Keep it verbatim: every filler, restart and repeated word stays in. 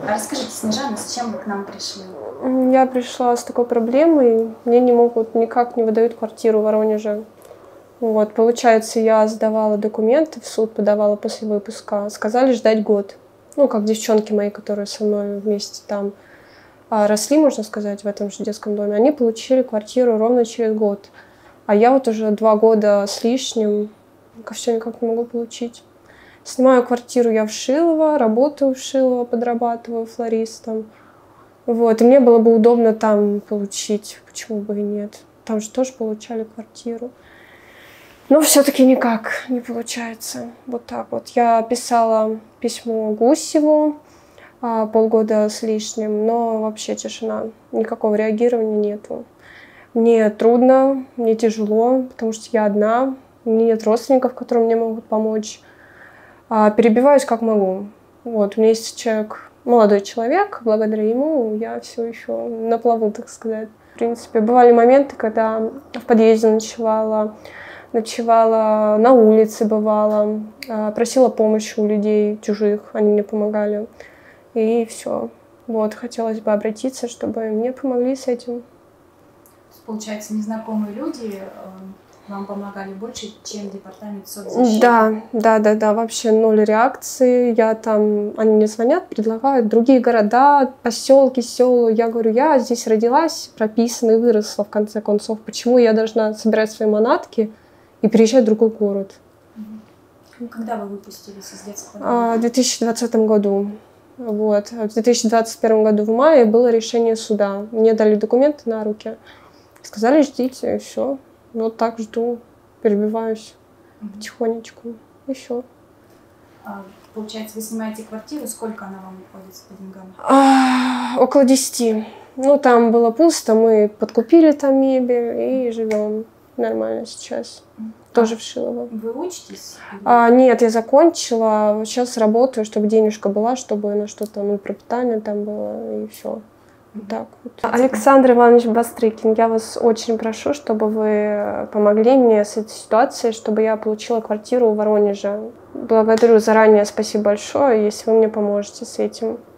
А расскажите, Снежана, с чем вы к нам пришли? Я пришла с такой проблемой. Мне не могут, никак не выдают квартиру в Воронеже. Вот, получается, я сдавала документы в суд, подавала после выпуска. Сказали ждать год. Ну, как девчонки мои, которые со мной вместе там а, росли, можно сказать, в этом же детском доме. Они получили квартиру ровно через год. А я вот уже два года с лишним все никак не могу получить. Снимаю квартиру я в Шилово, работаю в Шилово, подрабатываю флористом. Вот, и мне было бы удобно там получить, почему бы и нет. Там же тоже получали квартиру. Но все-таки никак не получается. Вот так вот. Я писала письмо Гусеву а, полгода с лишним, но вообще тишина. Никакого реагирования нету. Мне трудно, мне тяжело, потому что я одна. У меня нет родственников, которые мне могут помочь. А, перебиваюсь как могу. Вот, у меня есть человек, молодой человек, благодаря ему я все еще на плаву, так сказать. В принципе, бывали моменты, когда в подъезде ночевала, ночевала на улице, бывала, просила помощи у людей чужих, они мне помогали. И все. Вот, хотелось бы обратиться, чтобы мне помогли с этим. Получается, незнакомые люди вам помогали больше, чем департамент соцзащиты? Да, да, да, да, вообще ноль реакции. Я там, они мне звонят, предлагают другие города, поселки, села. Я говорю, я здесь родилась, прописана и выросла в конце концов. Почему я должна собирать свои манатки и переезжать в другой город? Когда вы выпустились из детского дома? В две тысячи двадцатом году. Вот. В две тысячи двадцать первом году в мае было решение суда. Мне дали документы на руки. Сказали, ждите, и все. Вот так жду, перебиваюсь mm-hmm. потихонечку. И все. А, получается, вы снимаете квартиру, сколько она вам обходится по деньгам? А, около десяти. Ну, там было пусто, мы подкупили там мебель и живем нормально сейчас. Mm-hmm. Тоже а, в Шилово. Вы учитесь? А, нет, я закончила. Сейчас работаю, чтобы денежка была, чтобы на что-то, ну, пропитание там было, и все. Так вот. Александр Иванович Бастрыкин, я вас очень прошу, чтобы вы помогли мне с этой ситуацией, чтобы я получила квартиру в Воронеже. Благодарю заранее, спасибо большое, если вы мне поможете с этим.